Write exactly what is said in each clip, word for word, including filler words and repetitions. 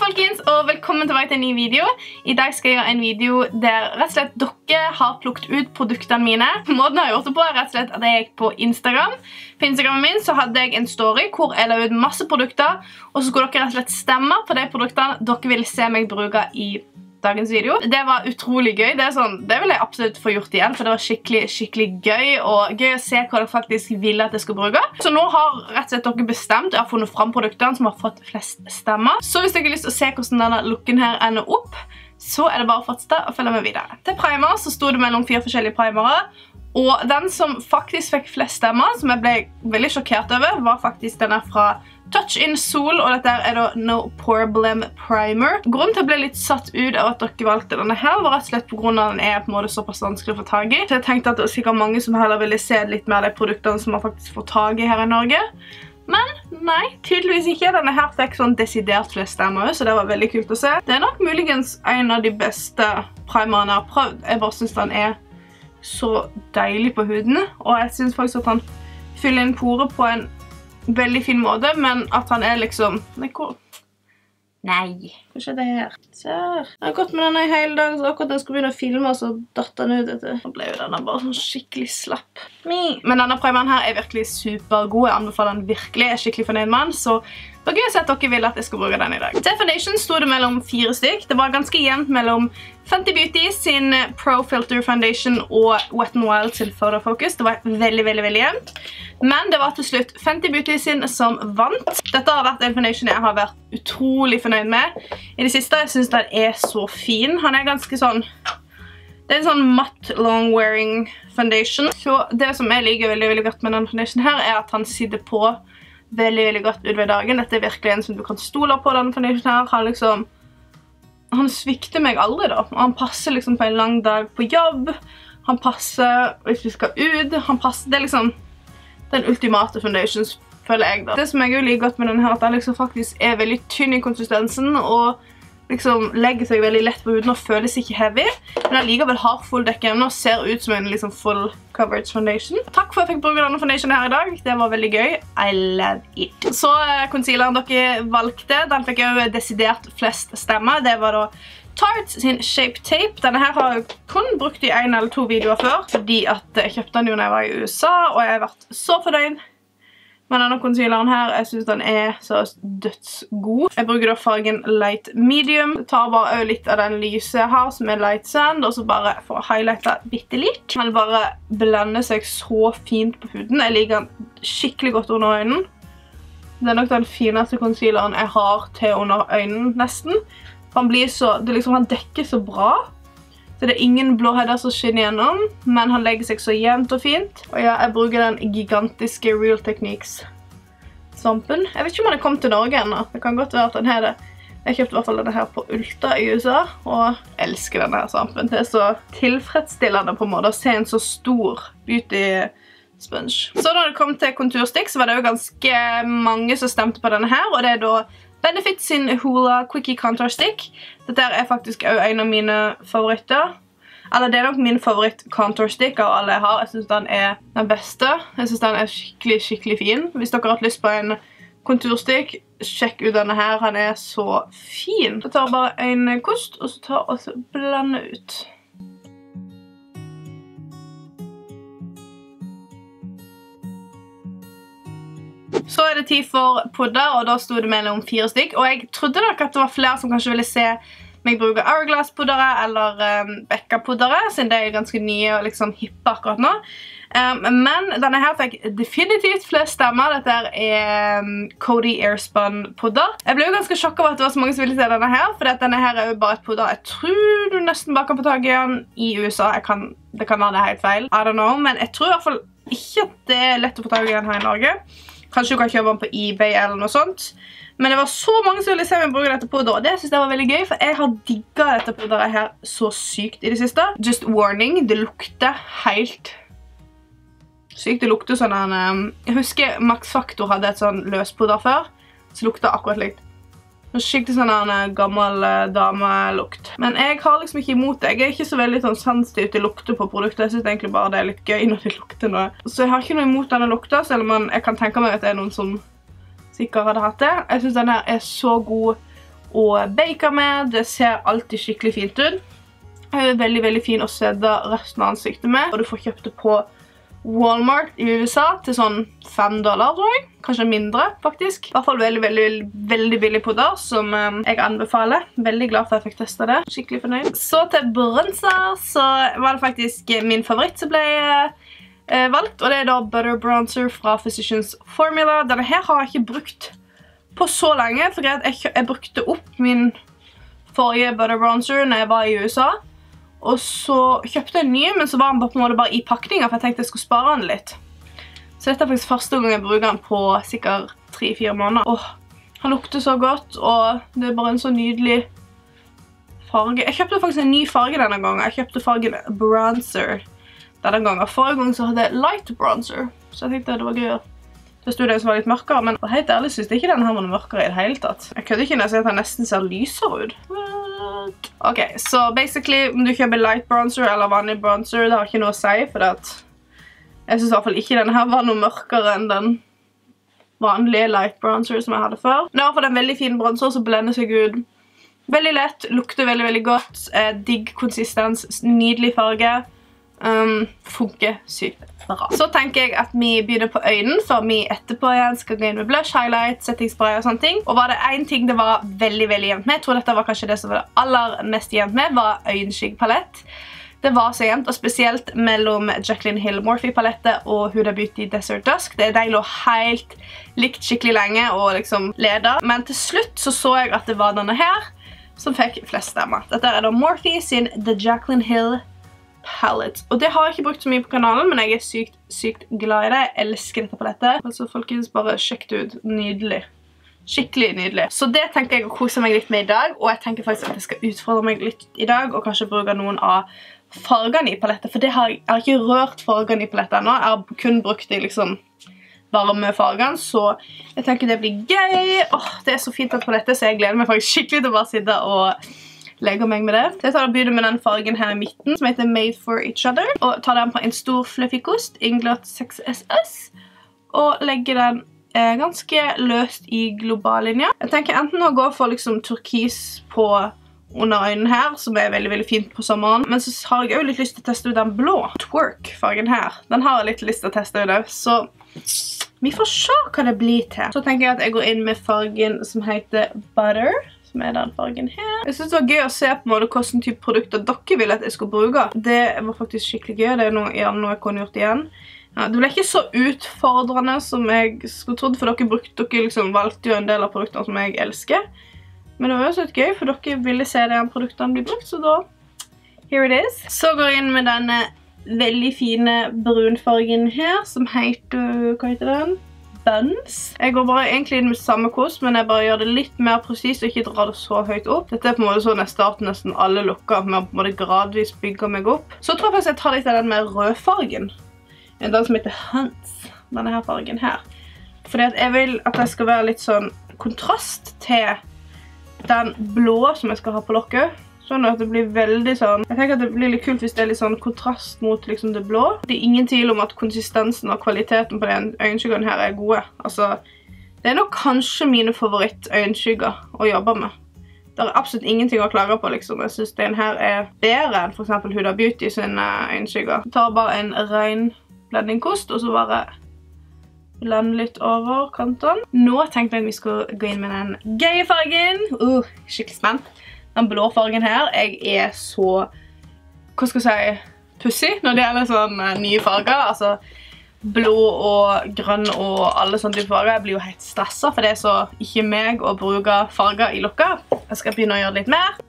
folkens, og velkommen tilbake til en ny video. I dag skal jeg gjøre en video der rett og slett dere har plukket ut produktene mine. Måten jeg har gjort det på er rett og slett at jeg gikk på Instagram. På Instagramen min så hadde jeg en story hvor jeg la ut masse produkter, og så skulle dere rett og slett stemme på de produktene dere vil se meg bruke i dagens video. Det var utrolig gøy. Det, er sånn, det vil jeg absolutt få gjort igjen, for det var skikkelig, skikkelig gøy, og gøy å se hva dere faktisk ville at jeg skulle bruke. Så nå har rett og slett dere bestemt, jeg har funnet frem produktene som har fått flest stemmer. Så hvis dere har lyst til å se hvordan denne looken her ender opp, så er det bare å fortsette og følge med videre. Til primer så stod det mellom fire forskjellige primere, og den som faktisk fikk flest stemmer, som jeg ble veldig sjokkert over, var faktisk denne fra Touch in Sol, og dette er da No Problem Primer. Grunnen til at jeg ble litt satt ut av at dere valgte denne her, var rett og slett på grunn av at den er på en måte såpass vanskelig å få tag i. Så jeg tenkte at det var sikkert mange som heller ville se litt mer av de produktene som man faktisk får tag i her i Norge. Men nei, tydeligvis ikke. Denne her fikk sånn desidert flest stemmer, så det var veldig kult å se. Det er nok muligens en av de beste primerne jeg har prøvd. Jeg bare synes den er så deilig på huden, og jeg synes faktisk at han fyller inn porer på en veldig fin måte, men at han er liksom... Nei, hvor? Nei, hva skjer det her? Ser. Jeg har gått med denne i hele dag, så akkurat jeg skulle begynne å filme, så datt den ut etter. Nå ble jo denne bare sånn skikkelig slapp. Men denne primeren her er virkelig supergod. Jeg anbefaler den virkelig. Jeg er skikkelig fornøyd med den, så det var gøy å se at dere ville at jeg skulle bruke den i dag. Til foundation stod det mellom fire stykk. Det var ganske jevnt mellom Fenty Beauty sin Pro Filter Foundation og Wet n Wild sin Photo Focus. Det var veldig, veldig, veldig jevnt. Men det var til slutt Fenty Beauty sin som vant. Dette har vært en foundation jeg har vært utrolig fornøyd med. I det siste jeg synes den er så fin. Han er ganske sånn... Det er en sånn matte long wearing foundation. Så det som jeg liker veldig, veldig godt med denne foundation her, er at han sitter på veldig, veldig godt utover dagen. Dette er virkelig en som du kan stole på, denne foundation her. Han liksom... Han svikter meg aldri da. Han passer liksom på en lang dag på jobb. Han passer hvis vi skal ut. Han passer... Det er liksom den ultimate foundation, føler jeg da. Det som jeg jo liker godt med denne her, at den liksom faktisk er veldig tynn i konsistensen, og liksom legger seg veldig lett på huden og føles ikke heavy. Men den likevel har full dekkeevne og ser ut som en liksom full coverage foundation. Takk for at jeg fikk bruke denne foundationen her i dag. Det var veldig gøy. I love it. Så concealeren dere valgte, den fikk jo desidert flest stemmer. Det var da Tarte sin Shape Tape. Denne her har jeg kun brukt i en eller to videoer før, fordi at jeg kjøpte den jo når jeg var i U S A, og jeg har vært så fornøyd. Men denne concealeren her, jeg synes den er så dødsgod. Jeg bruker da fargen Light Medium. Jeg tar bare litt av den lyse her, som er Light Sand, og så bare for å highlighte bitte litt. Den bare blender seg så fint på huden. Jeg liker den skikkelig godt under øynene. Det er nok den fineste concealeren jeg har til under øynene, nesten. Han blir så, det liksom, han dekker så bra. Så det er ingen blåheder som skinner gjennom, men han legger seg så jevnt og fint. Og ja, jeg bruker den gigantiske Real Techniques svampen. Jeg vet ikke om den er kommet til Norge ennå. Det kan godt være at den er det. Jeg kjøpte i hvert fall denne her på Ulta i U S A, og elsker denne her svampen. Det er så tilfredsstillende på en måte å se en så stor beauty sponge. Så når det kom til konturstikk, så var det jo ganske mange som stemte på denne her, og det er da Benefit sin Hoola Quickie Contour Stick. Dette er faktisk også en av mine favoritter. Eller det er nok min favoritt contour stick av alle jeg har. Jeg synes den er den beste. Jeg synes den er skikkelig, skikkelig fin. Hvis dere har hatt lyst på en konturstick, sjekk ut denne her. Han er så fin. Jeg tar bare en kost, og så tar jeg og blender ut. Så er det tid for pudder, og da stod det mellom fire stykk. Og jeg trodde nok at det var flere som kanskje ville se meg bruke Hourglass-puddere eller um, Becca-puddere, siden det er ganske nye og liksom hippe akkurat nå. Um, men denne her fikk definitivt flest stemmer. Dette er um, Coty Airspun-pudder. Jeg ble jo ganske sjokket over at det var så mange som ville se denne her, for denne her er jo bare et pudder. Jeg tror du nesten bare kan få tag i den i U S A. Jeg kan, det kan være det helt feil. I don't know, men jeg tror i hvert fall ikke at det er lett å få tag i den her i Norge. Kanskje du kan kjøpe den på eBay eller noe sånt. Men det var så mange som ville se meg bruke dette pudderet, og det synes jeg var veldig gøy, for jeg har digget dette pudderet her så sykt i det siste. Just warning, det lukter helt sykt. Det lukter sånn en... Jeg husker Max Factor hadde et sånn løspudder før, så lukter akkurat likt. Det er skikkelig sånn en gammel dame-lukt. Men jeg har liksom ikke imot det. Jeg er ikke så veldig sånn sensitiv til lukter på produkter. Jeg synes egentlig bare det er litt gøy når det lukter noe. Så jeg har ikke noe imot denne lukta, selv om jeg kan tenke meg at det er noen som sikkert hadde hatt det. Jeg synes denne er så god og bake med. Det ser alltid skikkelig fint ut. Det er veldig, veldig fin å sedde resten av ansiktet med. Og du får kjøpt det på Walmart i U S A til sånn fem dollar, tror jeg. Kanskje mindre, faktisk. I hvert fall veldig, veldig, veldig billig pudder, som eh, jeg anbefaler. Veldig glad for at jeg fikk testet det. Skikkelig fornøyd. Så til bronzer, så var det faktisk min favoritt som ble eh, valgt. Og det er da Butter Bronzer fra Physicians Formula. Denne her har jeg ikke brukt på så lenge, for jeg, jeg brukte opp min forrige Butter Bronzer når jeg var i U S A. Og så kjøpte jeg en ny, men så var den på en måte bare i pakningen, for jeg tenkte jeg skulle spare den litt. Så dette er faktisk første gang jeg bruker den på sikkert tre fire måneder. Åh, han lukter så godt, og det er bare en så nydelig farge. Jeg kjøpte faktisk en ny farge denne gangen. Jeg kjøpte fargen Bronzer denne gangen. Forrige gang så hadde jeg Light Bronzer, så jeg tenkte det var gøy. Det stod det som var litt mørkere, men helt ærlig synes jeg ikke denne her var mørkere i det hele tatt. Jeg kødder ikke når jeg sier at den nesten ser lysere ut. Ok, så basically, om du kjøper light bronzer eller vanlig bronzer, det har ikke noe å si, for at jeg synes i hvert fall ikke denne her var noe mørkere enn den vanlige light bronzer som jeg hadde før. Det er i hvert fall en veldig fin bronzer som blender seg ut veldig lett, lukter veldig, veldig godt, eh, digg konsistens, nydelig farge, um, funker sykt bra. Så tenker jeg at vi begynner på øynene, for vi etterpå igjen skal gå inn med blush, highlight, settingspray og sånne ting. Og var det en ting det var veldig, veldig jevnt med, jeg tror dette var kanskje det som var det aller mest jevnt med, var øyenskygg-palett. Det var så jevnt, og spesielt mellom Jaclyn Hill Morphe palette og Huda Beauty Desert Dusk. Det de lå helt likt skikkelig lenge og liksom leder. Men til slutt så så jeg at det var denne her som fikk flest stemmer. Dette er da Morphe sin The Jaclyn Hill palette. Og det har jeg ikke brukt så mye på kanalen, men jeg er sykt, sykt glad i det. Jeg elsker dette palettet. Altså, folkens, bare sjekk det ut. Nydelig. Skikkelig nydelig. Så det tenker jeg å kose meg litt med i dag, og jeg tenker faktisk at jeg skal utfordre meg litt i dag, og kanskje bruke noen av fargene i palettet, for det har jeg, jeg har ikke rørt fargene i palettet ennå. Jeg har kun brukt det liksom varme fargene, så jeg tenker det blir gøy. Åh, det er så fint at palettet, så jeg gleder meg faktisk skikkelig til å bare sitte og legger meg med det. Så jeg tar og begynner med den fargen her i midten, som heter Made for Each Other, og tar den på en stor fluffy kost, Inglot seks S S, og legger den eh, ganske løst i globallinja. Jeg tenker enten å gå for liksom turkis på under øynene her, som er veldig, veldig fint på sommeren, men så har jeg også litt lyst til å teste ut den blå Twerk-fargen her. Den har jeg litt lyst til å teste ut også, så vi får se hva det blir til. Så tenker jeg at jeg går inn med fargen som heter Butter, som er den fargen her. Jeg synes det var gøy å se på måte hvordan type produkter dere ville at jeg skulle bruke. Det var faktisk skikkelig gøy. Det er noe, ja, noe jeg kunne gjort igjen. Ja, det ble ikke så utfordrende som jeg skulle trodd, for dere, brukte, dere liksom valgte jo en del av produktene som jeg elsker. Men det var også litt gøy, for dere ville se de produktene bli brukt, så da, here it is. Så går jeg inn med denne veldig fine brunfargen her, som heter, hva heter den? Buns. Jeg går bare egentlig inn med samme kost, men jeg bare gjør det litt mer precis og ikke drar det så høyt opp. Dette er på en måte sånn jeg starter nesten alle lukker med å på en måte gradvis bygge meg opp. Så tror jeg faktisk jeg tar litt av den med rødfargen. Den som heter Hans. Denne her fargen her. Fordi at jeg vil at det skal være litt sånn kontrast til den blå som jeg skal ha på lokket. Sånn at det blir veldig sånn. Jeg tenker at det blir litt kult hvis det er litt sånn kontrast mot liksom det blå. Det er ingen tvil om at konsistensen og kvaliteten på den øyenskyggene her er gode. Altså, det er nok kanskje mine favoritt-øyenskygger å jobbe med. Det er absolutt ingenting å klage på, liksom. Jeg synes den her er bedre enn for eksempel Huda Beauty sin øyenskygger. Jeg tar bare en ren blendingkost, og så bare blende litt over kantene. Nå tenkte jeg at vi skulle gå inn med den gøye fargen. Uh, skikkelig spent. Den blå fargen her, jeg er så, hva skal jeg si, pussy når det gjelder sånne nye farger. Altså, blå og grønn og alle sånne type farger. Jeg blir jo helt stresset, for det er så ikke meg å bruke farger i lukket. Jeg skal begynne å gjøre litt mer.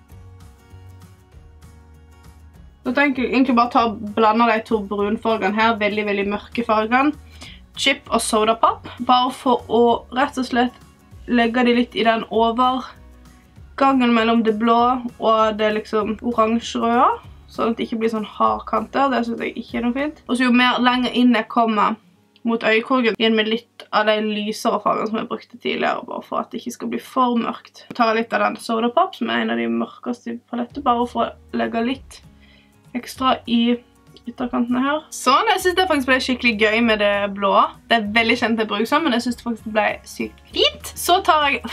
Så tenker jeg egentlig bare ta blande de to brunfargene her, veldig, veldig mørke fargene. Chip og Soda Pop. Bare for å rett og slett legge de litt i den over gangen mellom det blå og det liksom oransje-røde, sånn at det ikke blir sånn hardkanter. Det synes jeg ikke er noe fint. Og så jo mer lenger inn jeg kommer mot øyekrogen, igjen med litt av de lysere fargene som jeg brukte tidligere, bare for at det ikke skal bli for mørkt. Jeg tar litt av den Soda Pop, som er en av de mørkeste i palettet, bare for å legge litt ekstra i ytterkantene her. Sånn, jeg synes det faktisk ble skikkelig gøy med det blå. Det er veldig kjent til å bruke sånn, men jeg synes det faktisk ble sykt fint. Så tar jeg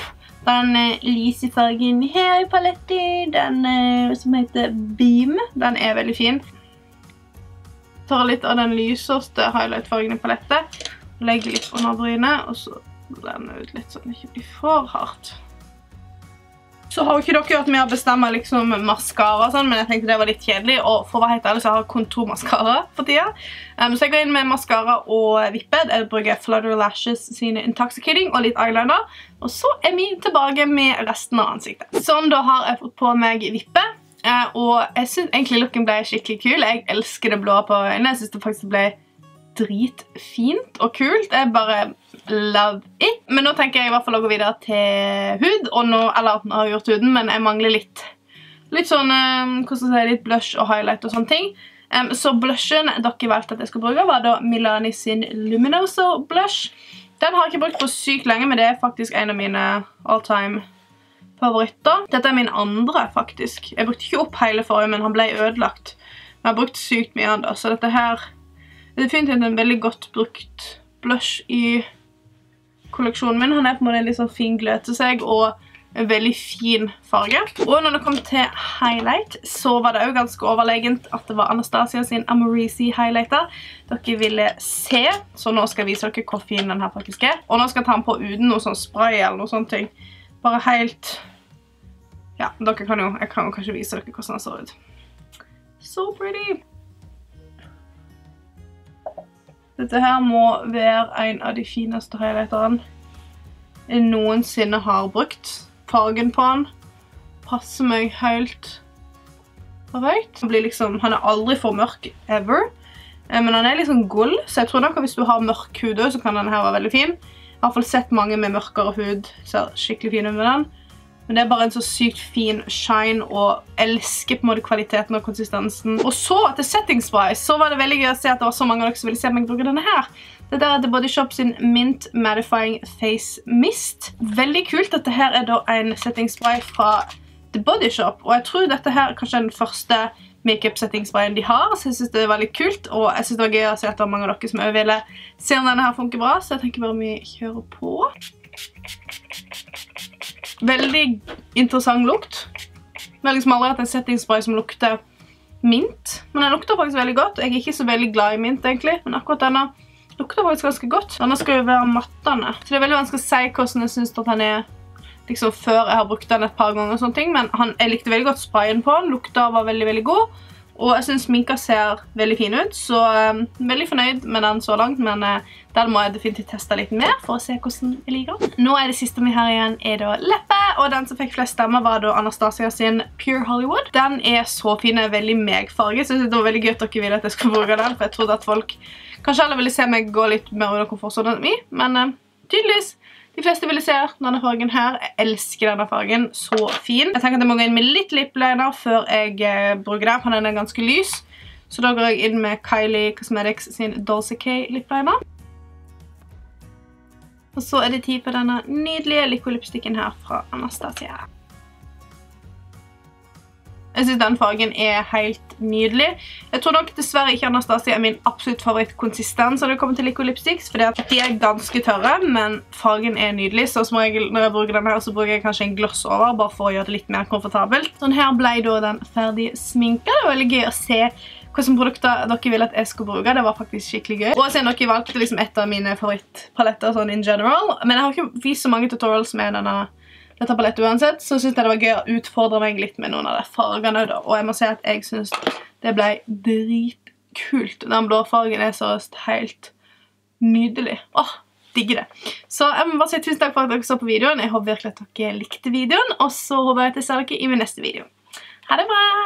Den lyse fargen her i palettet, den som heter Beam, den er veldig fin. Tar litt av den lyseste highlight-fargen i palettet, legger litt under brynet, og så blender ut litt sånn det ikke blir for hardt. Så har jo ikke dere hørt med å bestemme liksom mascara og sånn, men jeg tenkte det var litt kjedelig, og for å være helt ærlig så har jeg kun to mascara for tida. Um, så jeg går inn med mascara og vippe. Jeg bruker Flutter Lashes sine Intoxicating og litt eyeliner, og så er vi tilbake med resten av ansiktet. Sånn, da har jeg fått på meg vippe, uh, og jeg synes egentlig looken ble skikkelig kul. Jeg elsker det blå på øynene. Jeg synes det faktisk ble dritfint og kult. Jeg bare love it. Men nå tenker jeg i hvert fall å gå videre til hud, og nå, eller nå har jeg gjort huden, men jeg mangler litt, litt sånn, hvordan skal jeg si, litt blush og highlight og sånne ting. Um, så blushen dere valgte at jeg skal bruke var da Milani sin Luminoso blush. Den har jeg ikke brukt på sykt lenge, men det er faktisk en av mine all-time favoritter. Dette er min andre, faktisk. Jeg brukte ikke opp hele forrige, men han ble ødelagt. Men jeg har brukt sykt mye av det, så dette her det er definitivt en veldig godt brukt blush i kolleksjonen min. Han er på en måte en litt sånn fin glød til seg, og en veldig fin farge. Og når det kom til highlight, så var det også ganske overlegent at det var Anastasia sin Amorisi highlighter dere ville se. Så nå skal jeg vise dere hvor fin den her faktisk er. Og nå skal jeg ta den på uten noe sånn spray eller noe sånt ting. Bare helt... Ja, dere kan jo... Jeg kan jo kanskje vise dere hvordan den ser ut. So pretty! Dette her må være en av de fineste highlighterne jeg noensinne har brukt. Fargen på den passer meg helt perfekt. Han blir liksom, han er aldri for mørk ever, men han er liksom gull, så jeg tror nok at hvis du har mørk hud også, så kan denne her være veldig fin. Jeg har i hvert fall sett mange med mørkere hud, ser skikkelig fin ut med den. Men det er bare en så sykt fin shine, og elsker på en måte kvaliteten og konsistensen. Og så til setting spray, så var det veldig gøy å se at det var så mange av dere som ville se meg bruke denne her. Dette er The Body Shop sin Mint Mattifying Face Mist. Veldig kult. Dette her er da en setting spray fra The Body Shop, og jeg tror dette her er kanskje den første make-up setting sprayen de har, så jeg synes det er veldig kult, og jeg synes det var gøy å se at det var mange av dere som også ville se om denne her funker bra, så jeg tenker bare vi kjører på. Veldig interessant lukt. Jeg har liksom aldri hatt en setting spray som lukter mint, men den lukter faktisk veldig godt. Jeg er ikke så veldig glad i mint egentlig, men akkurat denne lukter faktisk ganske godt. Denne skal jo være mattende, så det er veldig vanskelig å si hvordan jeg synes at den er liksom før jeg har brukt den et par ganger og sånne ting, men han, jeg likte veldig godt sprayen på den. Lukta var veldig, veldig god, og jeg synes sminka ser veldig fin ut, så um, veldig fornøyd med den så langt, men uh, den må jeg definitivt teste litt mer for å se hvordan jeg liker den. Nå er det siste vi her igjen er da leppe, og den som fikk flest stemmer var da Anastasia sin Pure Hollywood. Den er så fin, er veldig meg-farge, så jeg synes det var veldig gøy at dere ville at jeg skulle bruke den, for jeg trodde at folk kanskje heller ville se meg gå litt mer under komfortsonen enn meg, men uh, tydeligvis. De fleste ville se denne fargen her. Jeg elsker denne fargen. Så fin. Jeg tenker at jeg må gå inn med litt lippliner før jeg eh, bruker den, for den er ganske lys. Så da går jeg inn med Kylie Cosmetics sin Dolce K lippliner. Og så er det tid på denne nydelige liquid lipsticken her fra Anastasia. Jeg synes den fargen er helt nydelig. Jeg tror nok dessverre ikke Anastasia er min absolutt favorittkonsistens når det kommer til liquid lipsticks, fordi at de er ganske tørre, men fargen er nydelig. Så som regel når jeg bruker den her, så bruker jeg kanskje en gloss over, bare for å gjøre det litt mer komfortabelt. Sånn her ble da den ferdige sminka. Det var veldig gøy å se hvilke produkter dere ville at jeg skulle bruke. Det var faktisk skikkelig gøy. Og siden dere valgte liksom et av mine favorittpaletter sånn in general, men jeg har ikke vist så mange tutorials med denne dette palettet uansett, så synes jeg det var gøy å utfordre meg litt med noen av de fargene da. Og jeg må si at jeg synes det ble dritkult. Den blå fargen er så helt nydelig. Åh, digger det. Så jeg må bare si tusen takk for at dere så på videoen. Jeg håper virkelig at dere likte videoen, og så håper jeg at jeg ser dere i min neste video. Ha det bra!